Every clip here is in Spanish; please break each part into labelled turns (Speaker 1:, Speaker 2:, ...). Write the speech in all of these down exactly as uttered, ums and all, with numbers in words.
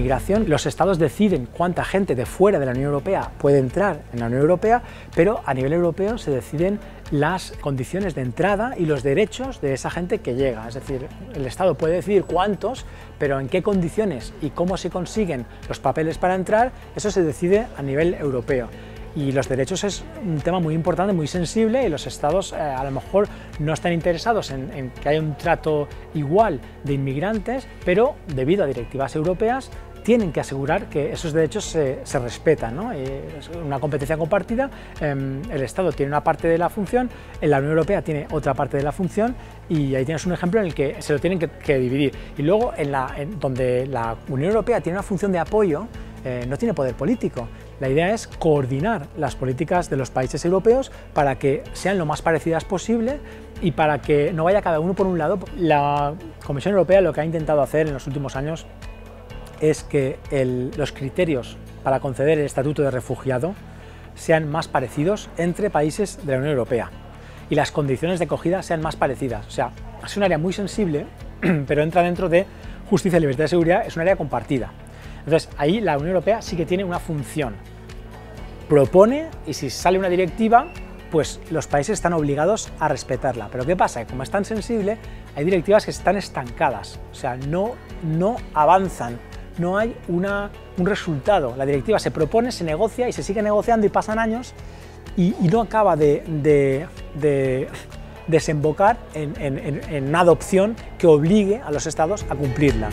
Speaker 1: inmigración, los estados deciden cuánta gente de fuera de la Unión Europea puede entrar en la Unión Europea, pero a nivel europeo se deciden las condiciones de entrada y los derechos de esa gente que llega. Es decir, el Estado puede decidir cuántos, pero en qué condiciones y cómo se consiguen los papeles para entrar, eso se decide a nivel europeo. Y los derechos es un tema muy importante, muy sensible, y los estados eh, a lo mejor no están interesados en, en que haya un trato igual de inmigrantes, pero debido a directivas europeas tienen que asegurar que esos derechos se, se respetan, ¿no? Y es una competencia compartida, eh, el Estado tiene una parte de la función, la Unión Europea tiene otra parte de la función, y ahí tienes un ejemplo en el que se lo tienen que, que dividir. Y luego, en la, en donde la Unión Europea tiene una función de apoyo, eh, no tiene poder político. La idea es coordinar las políticas de los países europeos para que sean lo más parecidas posible y para que no vaya cada uno por un lado. La Comisión Europea lo que ha intentado hacer en los últimos años es que el, los criterios para conceder el estatuto de refugiado sean más parecidos entre países de la Unión Europea y las condiciones de acogida sean más parecidas. O sea, es un área muy sensible, pero entra dentro de justicia, libertad y seguridad, es un área compartida. Entonces, ahí la Unión Europea sí que tiene una función. Propone, y si sale una directiva, pues los países están obligados a respetarla. Pero ¿qué pasa? Como es tan sensible, hay directivas que están estancadas, o sea, no, no avanzan, no hay una, un resultado. La directiva se propone, se negocia y se sigue negociando y pasan años y, y no acaba de, de, de desembocar en, en, en una adopción que obligue a los estados a cumplirla.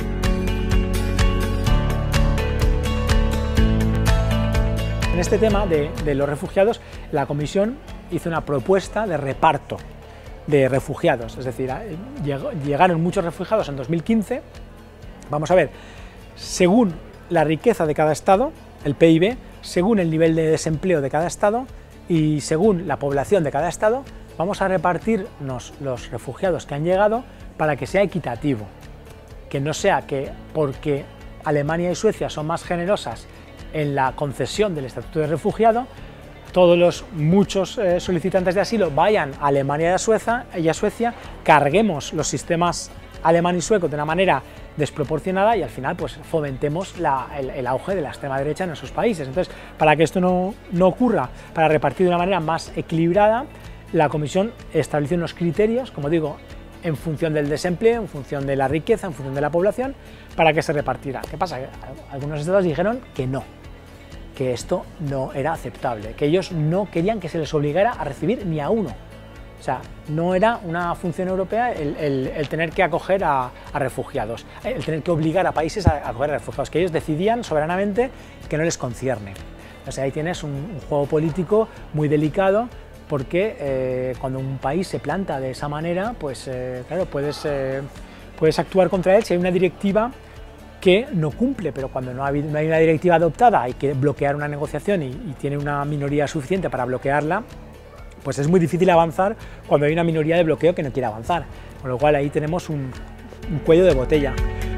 Speaker 1: En este tema de, de los refugiados, la Comisión hizo una propuesta de reparto de refugiados, es decir, llegó, llegaron muchos refugiados en dos mil quince, vamos a ver, según la riqueza de cada estado, el P I B, según el nivel de desempleo de cada estado y según la población de cada estado, vamos a repartirnos los refugiados que han llegado para que sea equitativo, que no sea que porque Alemania y Suecia son más generosas en la concesión del estatuto de refugiado, todos los muchos eh, solicitantes de asilo vayan a Alemania y a, Suecia, y a Suecia, carguemos los sistemas alemán y sueco de una manera desproporcionada y al final pues fomentemos la, el, el auge de la extrema derecha en esos países. Entonces, para que esto no, no ocurra, para repartir de una manera más equilibrada, la Comisión estableció unos criterios, como digo, en función del desempleo, en función de la riqueza, en función de la población, para que se repartiera. ¿Qué pasa? Que algunos estados dijeron que no, que esto no era aceptable, que ellos no querían que se les obligara a recibir ni a uno. O sea, no era una función europea el, el, el tener que acoger a, a refugiados, el tener que obligar a países a, a acoger a refugiados, que ellos decidían soberanamente que no les concierne. O sea, ahí tienes un, un juego político muy delicado, porque eh, cuando un país se planta de esa manera, pues eh, claro, puedes, eh, puedes actuar contra él si hay una directiva que no cumple, pero cuando no hay, no hay una directiva adoptada hay que bloquear una negociación y, y tiene una minoría suficiente para bloquearla, pues es muy difícil avanzar cuando hay una minoría de bloqueo que no quiere avanzar, con lo cual ahí tenemos un, un cuello de botella.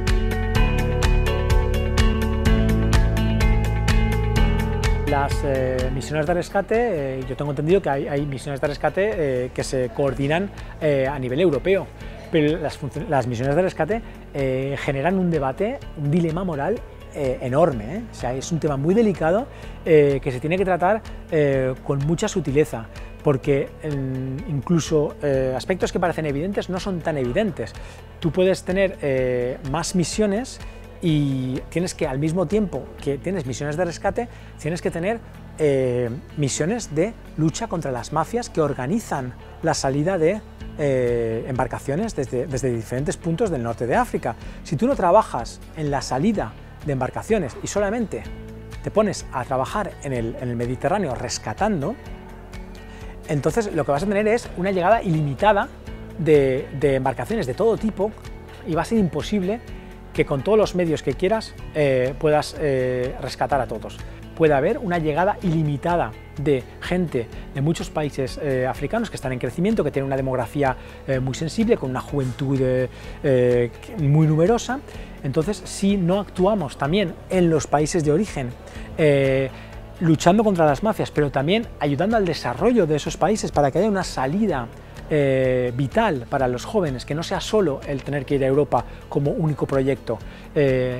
Speaker 1: Las eh, misiones de rescate, eh, yo tengo entendido que hay, hay misiones de rescate eh, que se coordinan eh, a nivel europeo, pero las, las misiones de rescate eh, generan un debate, un dilema moral eh, enorme, ¿eh? O sea, es un tema muy delicado eh, que se tiene que tratar eh, con mucha sutileza, porque eh, incluso eh, aspectos que parecen evidentes no son tan evidentes. Tú puedes tener eh, más misiones y tienes que, al mismo tiempo que tienes misiones de rescate, tienes que tener eh, misiones de lucha contra las mafias que organizan la salida de eh, embarcaciones desde, desde diferentes puntos del norte de África. Si tú no trabajas en la salida de embarcaciones y solamente te pones a trabajar en el, en el Mediterráneo rescatando, entonces lo que vas a tener es una llegada ilimitada de, de embarcaciones de todo tipo y va a ser imposible que con todos los medios que quieras eh, puedas eh, rescatar a todos. Puede haber una llegada ilimitada de gente de muchos países eh, africanos que están en crecimiento, que tienen una demografía eh, muy sensible, con una juventud eh, eh, muy numerosa. Entonces, si no actuamos también en los países de origen, eh, luchando contra las mafias, pero también ayudando al desarrollo de esos países para que haya una salida Eh, vital para los jóvenes, que no sea solo el tener que ir a Europa como único proyecto, eh,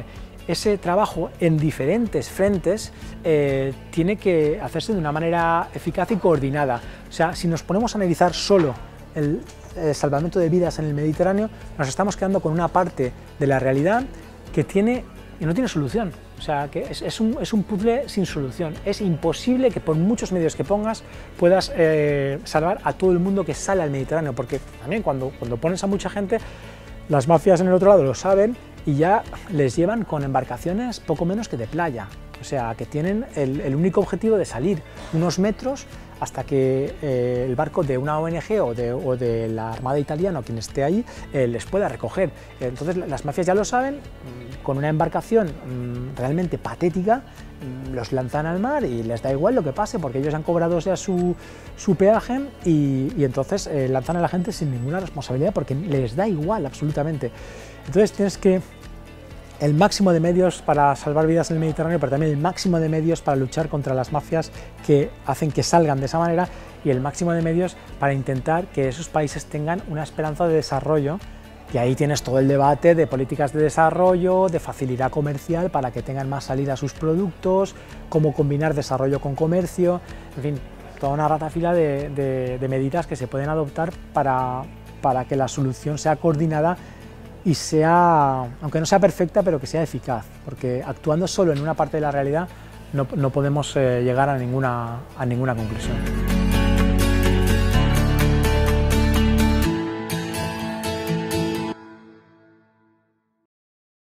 Speaker 1: ese trabajo en diferentes frentes eh, tiene que hacerse de una manera eficaz y coordinada. O sea, si nos ponemos a analizar solo el, el salvamento de vidas en el Mediterráneo, nos estamos quedando con una parte de la realidad que tiene y no tiene solución. O sea, que es, es, un, es un puzzle sin solución. Es imposible que por muchos medios que pongas puedas eh, salvar a todo el mundo que sale al Mediterráneo, porque también cuando, cuando pones a mucha gente, las mafias en el otro lado lo saben y ya les llevan con embarcaciones poco menos que de playa. O sea, que tienen el, el único objetivo de salir unos metros hasta que eh, el barco de una O N G o de, o de la Armada italiana o quien esté ahí eh, les pueda recoger. Entonces las mafias ya lo saben, con una embarcación mmm, realmente patética, mmm, los lanzan al mar y les da igual lo que pase porque ellos han cobrado ya su, su peaje y, y entonces eh, lanzan a la gente sin ninguna responsabilidad porque les da igual absolutamente. Entonces tienes que el máximo de medios para salvar vidas en el Mediterráneo, pero también el máximo de medios para luchar contra las mafias que hacen que salgan de esa manera y el máximo de medios para intentar que esos países tengan una esperanza de desarrollo. Y ahí tienes todo el debate de políticas de desarrollo, de facilidad comercial para que tengan más salida a sus productos, cómo combinar desarrollo con comercio, en fin, toda una ratafila de, de, de medidas que se pueden adoptar para, para que la solución sea coordinada y sea, aunque no sea perfecta, pero que sea eficaz, porque actuando solo en una parte de la realidad no, no podemos eh, llegar a ninguna, a ninguna conclusión.